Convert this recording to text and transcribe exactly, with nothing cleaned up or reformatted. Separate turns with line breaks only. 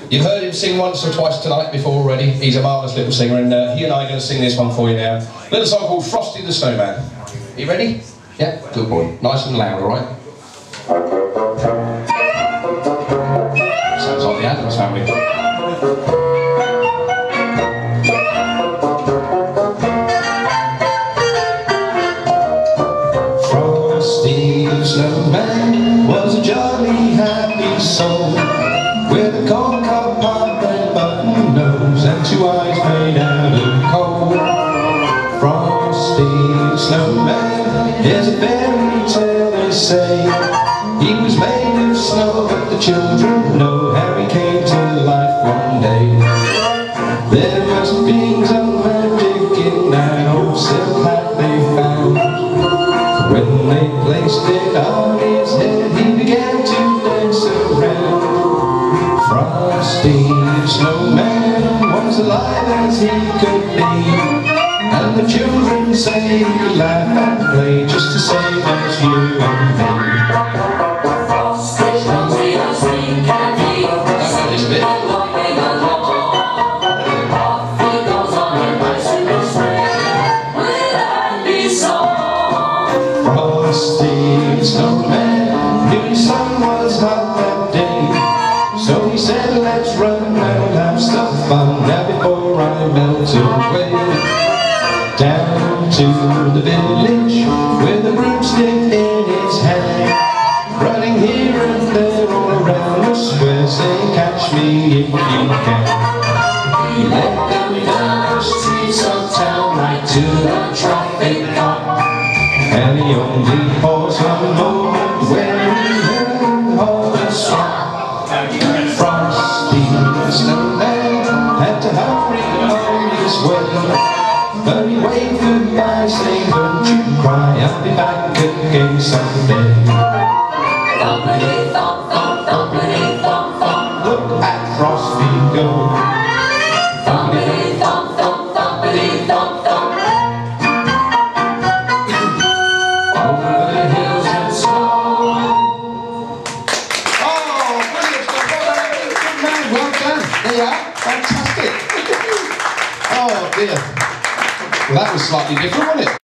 You've heard him sing once or twice tonight before already. He's a marvellous little singer, and uh, he and I are going to sing this one for you now. A little song called Frosty the Snowman. Are you ready? Yeah? Good boy. Nice and loud, alright? Sounds like the Adams family. Frosty the Snowman was a jolly, happy soul, with a corncob pipe and button nose and two eyes made out of coal. Frosty the Snowman is a fairy tale, they say. He was made of snow, but the children know how he came to life one day. There must be some magic in that old silk hat they found. When they placed it on his head, he began to dance around. Frosty the Snowman was alive as he could be, and the children say he could laugh and play just the same as you and me. Frosty knows he knows he can be, this bit. And walking along, off he goes on a bicycle sleigh with a happy song. Frosty the Snowman knew his sun was hot that day, so he said, let's run and have some fun now before I melt away. Down to the village with a broomstick in his hand, running here and there all around the square, saying, catch me if you can. He led them down the streets of town right to the traffic cop, and he only paused one moment when he heard the horn stop. Frosty the Snowman had to hurry on his way, but he waved goodbye, saying, don't you cry, I'll be back again someday. Thumpity thump thump, thumpity thump thump, look at Frosty go. Thumpity thump thump, thumpity thump thump, over the hills and snow. Oh, brilliant stuff! Good man, well done. There you are, fantastic. Oh dear. Well, that was slightly different, wasn't it?